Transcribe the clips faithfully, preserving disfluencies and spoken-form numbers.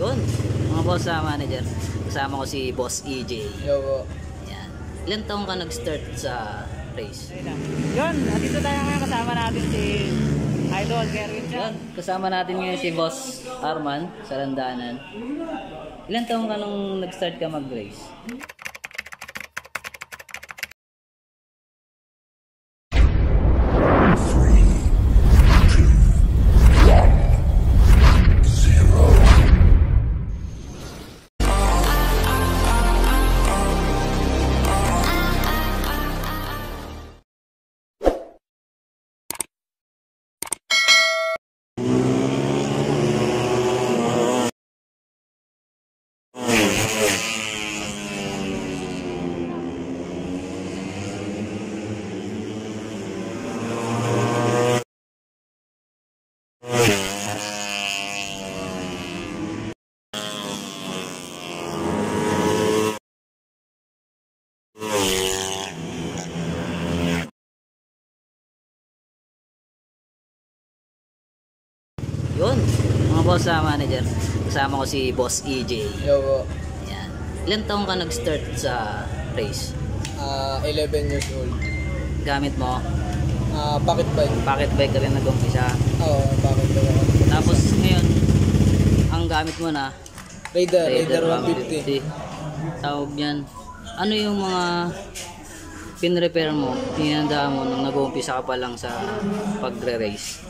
Yun, mga boss sa manager. Kasama ko si Boss E J. Yo po. Yan. Ilan taong ka nag-start sa race? Yun, dito tayo ngayon kasama natin si Idol Kerwin Chan. Yun, kasama natin ngayon si Boss Arman sa Landanan. Ilan taong ka nung nag-start ka mag-race? Yun, mga boss sa manager. Kasama ko si Boss E J. Yo po. Yan. Ilan taong ka nag-start sa race? Ah, eleven years old. Gamit mo? Ah, pocket bike. Pocket bike ka rin nag-umpisa. Oo, pocket bike ako. Tapos ngayon, ang gamit mo na Raider, Raider one fifty. Tawag yan. Ano yung mga pin-repair mo, tinandaan mo nung nag-uumpisa ka pa lang sa pagre-race?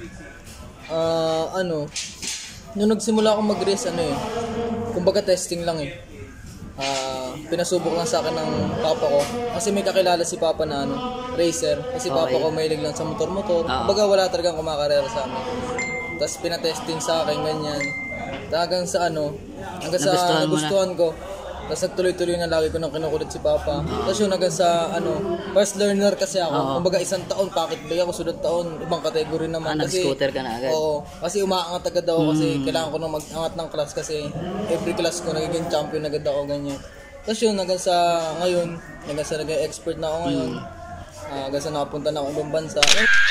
Ah, ano, nung nagsimula akong mag-race, ano eh, kumbaga testing lang eh. Ah, pinasubok lang sa akin ng papa ko. Kasi may kakilala si papa na ano, racer. Kasi papa Okay. ko mahilig lang sa motor-motor. Oo. Kumbaga wala talagang kumakarera sa amin. Tapos pinatesting sa akin, ganyan. Hanggang sa ano, hanggang sa Nagustuhan mo na? nagustuhan ko. Tapos nagtuloy-tuloy na lagi ko nang kinukulit si papa. Tapos yun hanggang sa ano, first learner kasi ako. Oo. Kumbaga isang taon, pocket bike ako, sunod taon, ibang kategory naman. Ah, nag-scooter ka na agad? Oo. Kasi umaangat agad ako kasi Mm. kailangan ko nang mag-angat ng class kasi every class ko nagiging champion agad ako, ganyan. Tapos yun, hanggang sa ngayon, hanggang sa naging expert na ako ngayon, ah, hanggang sa nakapunta na ako ibang bansa.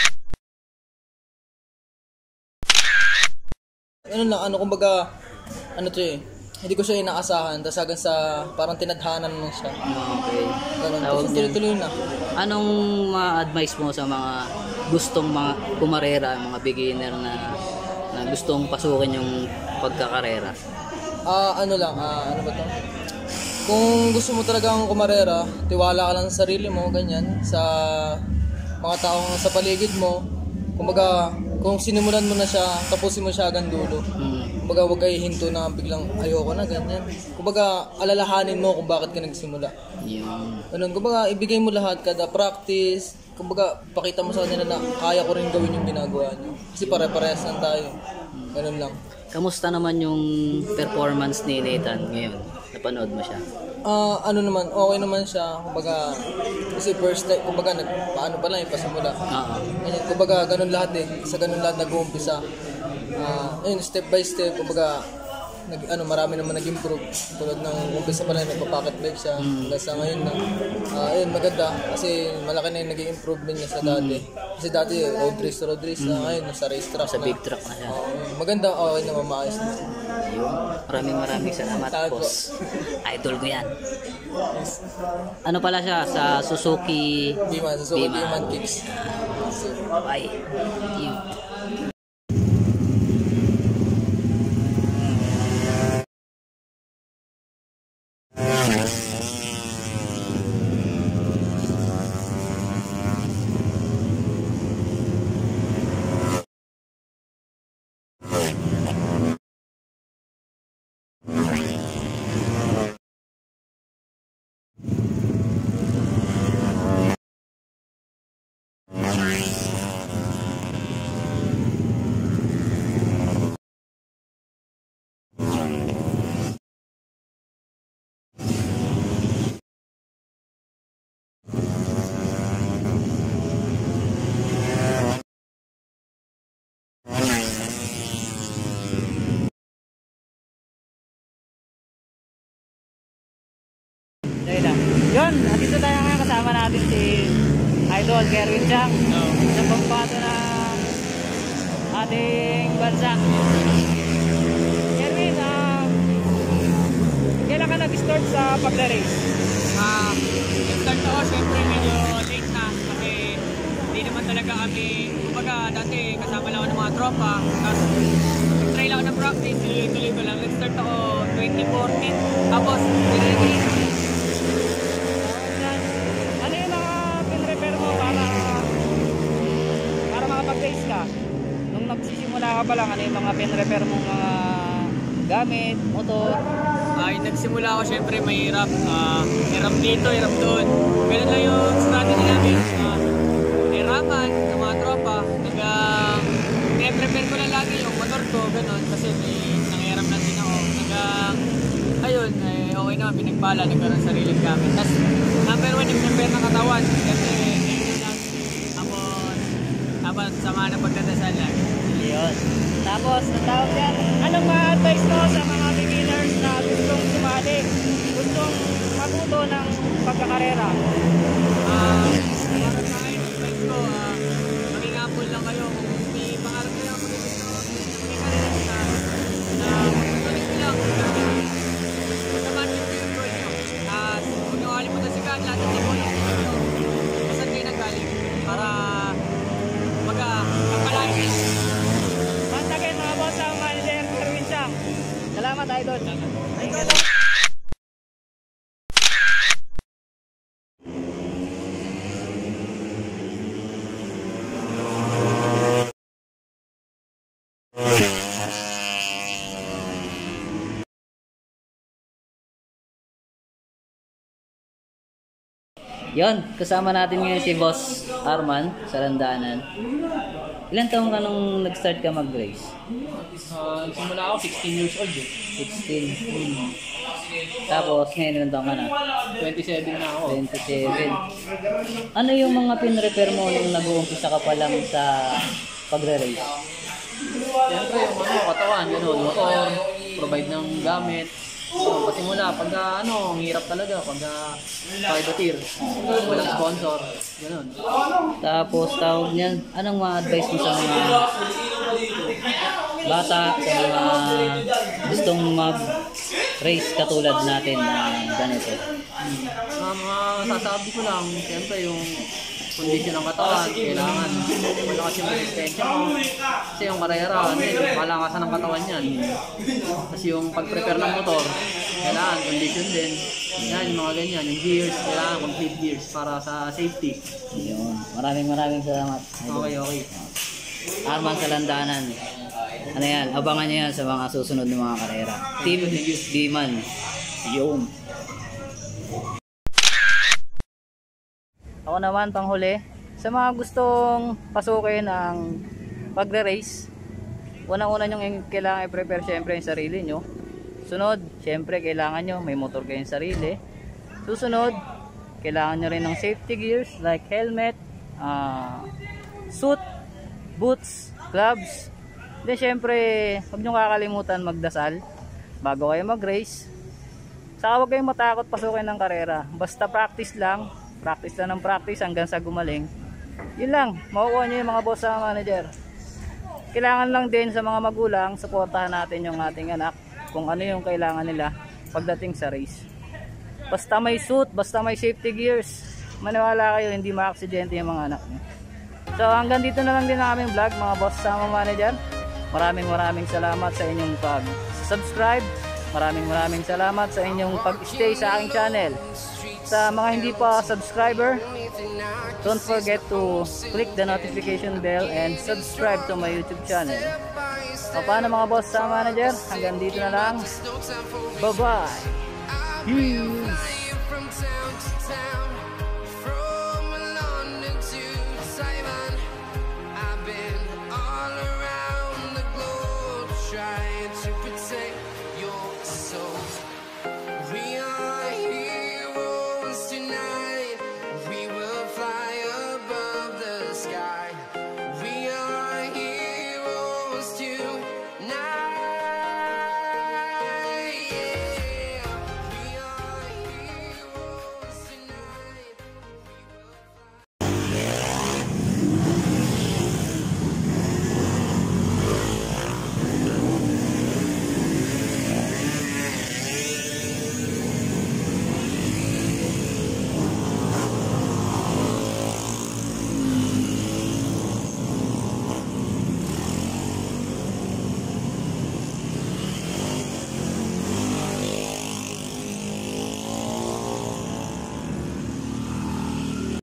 Ano lang, ano kumbaga, ano to eh, hindi ko siya inaasahan, tapos hanggang sa parang tinadhanan mo siya. Okay. Ganun. Tawag Tapos niyan. tuloy-tuloy na. Anong ma-advise mo sa mga gustong mga kumarera, mga beginner na na gustong pasukin yung pagkakarera? Ah, ano lang, ah, ano ba to? Kung gusto mo talagang kumarera, tiwala ka lang sa sarili mo, ganyan, sa mga taong sa paligid mo. Kumbaga, kung sinimulan mo na siya, tapusin mo siya hanggang dulo. Hmm. Kumbaga, huwag kayo hinto na biglang ayoko na, ganyan. Kumbaga, alalahanin mo kung bakit ka nagsimula. Yung Ganun, kumbaga, ibigay mo lahat, kada practice. Kumbaga, pakita mo sa kanila na kaya ko rin gawin yung ginagawa niyo. Kasi pare-parehas lang tayo. Ganun lang. kamusta naman yung performance ni Nathan ngayon? Napanood mo siya? Ah, ano naman, okay naman siya. Kumbaga, kasi first time, kumbaga, nag, paano pa lang, ipasimula. Oo. Ganyan, kumbaga, ganun lahat eh. Sa ganun lahat nag-uumpisa. Ah, ayun, step by step, kumbaga, nag, ano, marami naman nag-improve. Tulad ng umpisa pa lang, nagpa-pocket bike siya. Hanggang sa ngayon na. Ah, ayun, maganda. Kasi malaki na yung naging improvement niya sa dati. Kasi dati, road race to road race na. Ngayon, sa race track Sa na. big truck na siya. Oo, maganda, okay naman, maayos na. Yun. Maraming maraming salamat, Salamat po. boss. Idol ko yan. Ano pala siya? Sa Suzuki Biman, sa Suzuki Biman. Biman Kicks. Bye. Thank you. Ayun lang. Yun, dito tayo ngayon kasama natin si Idol Kerwin Chang. Sa pagpato ng ating bansa. Kerwin, ah, nag-start sa pagla-race? Ah, nag-start ako syempre medyo late na kasi hindi naman talaga kami, kumbaga dati kasama lang ako ng mga tropa, tapos try lang ako ng practice, tuloy-tuloy ko lang. Nag-start ako twenty fourteen, tapos nire-race. Ano yung mga pin-repair mo para para makapag-race ka? Nung nagsisimula ka pa lang, ano yung mga pin-repair mong mga gamit, motor? Ay, nagsimula ako syempre mahirap. Uh, hirap dito, hirap doon. Ganun lang yung strategy namin. Uh, hirapan ng mga tropa. Hanggang pine-prepare ko lang lagi yung motor ko, ganun. Kasi may nangyarap na din ako. Hanggang, ayun, eh, okay naman, pinagpala, nagkaroon sariling gamit. Tapos, number one, yung prepare ng katawan. Kasi, ayun lang, tapos, dapat sama na pagkadasal lang. Yun. Tapos, ang tawag yan, anong ma-advise mo sa mga beginners na gustong sumali, gustong matuto ng pagkakarera? Ah, para sa akin, advice ko, ah, maging apple lang kayo. Kung may pangarap kayo, maging gusto may karera na na magtutuloy ko lang. Magkamansin ko yung goal nyo. At huwag nyo kalimutan si God, lahat ng tipo yung tipo nyo. Saan kayo nanggaling? Para magpapalain kayo. Once again, mga boss, ang manager, Kerwin Chang. Salamat, Idol. Thank you. Yon, kasama natin ngayon si Boss Arman sa Landanan. Ilan taong ka nung nag-start ka mag-race? Uh, simula ako sixteen years old eh. sixteen. Hmm. Tapos ngayon ilan taong ka na? twenty-seven na ako. twenty-seven. Ano yung mga pin-repair mo nung nag-uumpisa ka pa lang sa pagre-race? Siyempre yung ano, katawan, gano'n, motor, provide ng gamit. So, kasi mula, pagka ano, ang hirap talaga, pagka privateer, walang sponsor, gano'n. Tapos tawag niyan, anong ma-advise mo sa mga bata, sa mga gustong mag-race katulad natin na ganito? Hmm. Uh, mga sasabi ko lang, siyempre yung kondisyon ng katawan, kailangan malakas yung resistensya mo. Kasi yung karera, ano yun, malakasan ng katawan yan. Kasi yung pag-prepare ng motor, kailangan condition din. Yan, yung mga ganyan, yung gears, kailangan complete gears para sa safety. Yun. Maraming maraming salamat. Okay, okay. Arman sa Landanan. Ano yan, abangan nyo yan sa mga susunod ng mga karera. Team Diman. Yun. Ako naman panghuli, sa mga gustong pasukin ang pagre-race, unang-una nyo kailangan i-prepare syempre yung sarili nyo. Sunod, syempre kailangan nyo may motor kayong sarili. Susunod, kailangan nyo rin ng safety gears like helmet, uh, suit, boots, gloves. Then syempre, huwag nyo kakalimutan magdasal bago kayo mag-race. Saka huwag kayong matakot pasukin ng karera, basta practice lang. Practice lang ng practice hanggang sa gumaling. Yun lang, makukuha nyo yung mga boss sa manager. Kailangan lang din sa mga magulang, suportahan natin yung ating anak kung ano yung kailangan nila pagdating sa race. Basta may suit, basta may safety gears, maniwala kayo hindi ma-aksidente yung mga anak nyo. So hanggang dito na lang din ang aming vlog mga boss sa manager. Maraming maraming salamat sa inyong pag-subscribe. Maraming maraming salamat sa inyong pag-stay sa aking channel. Sa mga hindi pa subscriber, don't forget to click the notification bell and subscribe to my YouTube channel. O paano mga boss sa manager? Hanggang dito na lang. Bye-bye! Peace!